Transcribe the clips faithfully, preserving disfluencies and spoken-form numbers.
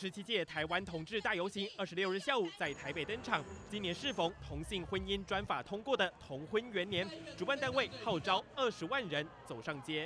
十七届台湾同志大游行二十六日下午在台北登场。今年适逢同性婚姻专法通过的同婚元年，主办单位号召二十万人走上街。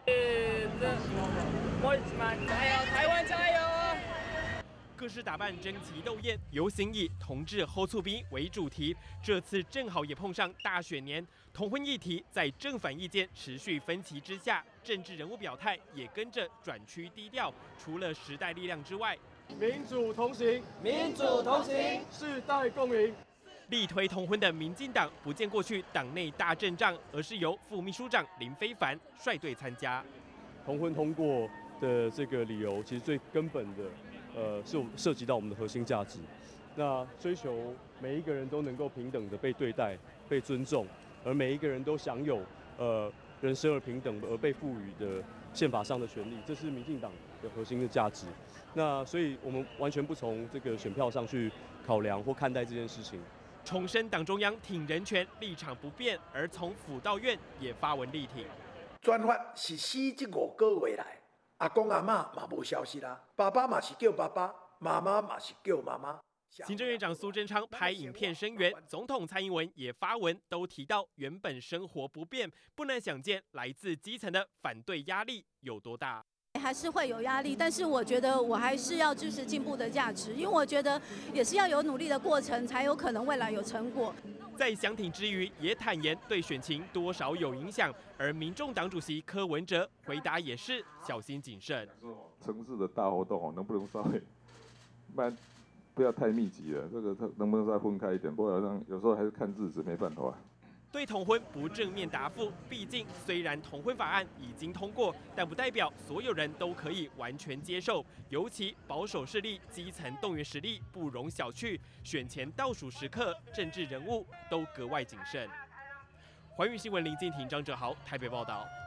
加油，台湾加油！ 各式打扮争奇斗艳，游行以“同志后促逼”为主题。这次正好也碰上大选年，同婚议题在正反意见持续分歧之下，政治人物表态也跟着转趋低调。除了时代力量之外， 民主同行， 民主同行， 世代共赢。 力推同婚的民进党不见过去党内大阵仗，而是由副秘书长林非凡率队参加。 同婚通过的这个理由，其实最根本的。呃，是涉及到我们的核心价值。那追求每一个人都能够平等的被对待、被尊重，而每一个人都享有呃人生而平等而被赋予的宪法上的权利，这是民进党的核心的价值。那所以我们完全不从这个选票上去考量或看待这件事情。 重申党中央挺人权立场不变，而从府到院也发文力挺。 专法是四至五个月来。阿公阿嬷嘛无消息啦，爸爸嘛是叫爸爸，妈妈嘛是叫妈妈。 行政院长苏贞昌拍影片声援，总统蔡英文也发文，都提到原本生活不便，不难想见来自基层的反对压力有多大。 还是会有压力，但是我觉得我还是要支持进步的价值，因为我觉得也是要有努力的过程，才有可能未来有成果。 在相挺之余，也坦言对选情多少有影响，而民众党主席柯文哲回答也是小心谨慎。 城市的大活动能不能稍微，不然不要太密集了，这个能不能再分开一点？不然让有时候还是看日子没办法。 对同婚不正面答复，毕竟虽然同婚法案已经通过，但不代表所有人都可以完全接受。尤其保守势力、基层动员实力不容小觑，选前倒数时刻，政治人物都格外谨慎。环宇新闻林敬廷、张哲豪台北报道。